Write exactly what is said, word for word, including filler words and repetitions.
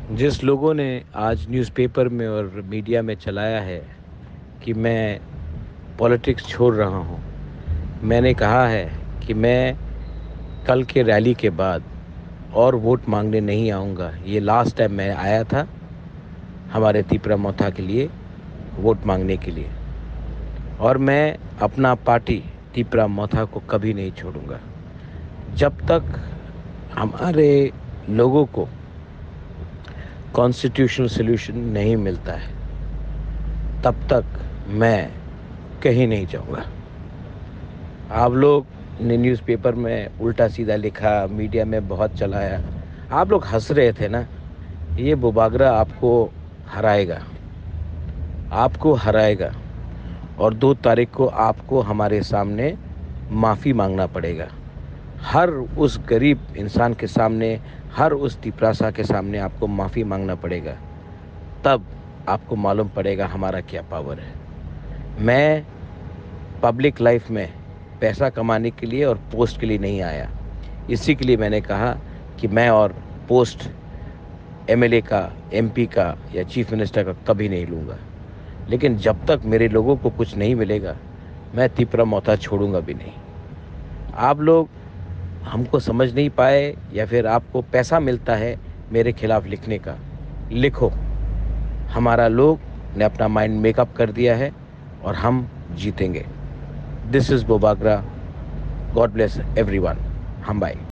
जिस लोगों ने आज न्यूज़पेपर में और मीडिया में चलाया है कि मैं पॉलिटिक्स छोड़ रहा हूँ, मैंने कहा है कि मैं कल के रैली के बाद और वोट मांगने नहीं आऊँगा। ये लास्ट टाइम मैं आया था हमारे तीपरा मोथा के लिए वोट मांगने के लिए, और मैं अपना पार्टी तीपरा मोथा को कभी नहीं छोड़ूंगा। जब तक हमारे लोगों को कॉन्स्टिट्यूशनल सॉल्यूशन नहीं मिलता है, तब तक मैं कहीं नहीं जाऊंगा। आप लोग ने न्यूज़पेपर में उल्टा सीधा लिखा, मीडिया में बहुत चलाया, आप लोग हंस रहे थे ना। ये बुबागरा आपको हराएगा, आपको हराएगा और दो तारीख को आपको हमारे सामने माफ़ी मांगना पड़ेगा। हर उस गरीब इंसान के सामने, हर उस तिपरासा के सामने आपको माफ़ी मांगना पड़ेगा। तब आपको मालूम पड़ेगा हमारा क्या पावर है। मैं पब्लिक लाइफ में पैसा कमाने के लिए और पोस्ट के लिए नहीं आया। इसी के लिए मैंने कहा कि मैं और पोस्ट एमएलए का, एमपी का या चीफ मिनिस्टर का कभी नहीं लूँगा। लेकिन जब तक मेरे लोगों को कुछ नहीं मिलेगा, मैं तीपरा मोथा छोड़ूंगा भी नहीं। आप लोग हमको समझ नहीं पाए, या फिर आपको पैसा मिलता है मेरे खिलाफ लिखने का, लिखो। हमारा लोग ने अपना माइंड मेकअप कर दिया है और हम जीतेंगे। दिस इज़ बुबागरा। God bless everyone. हम बाय।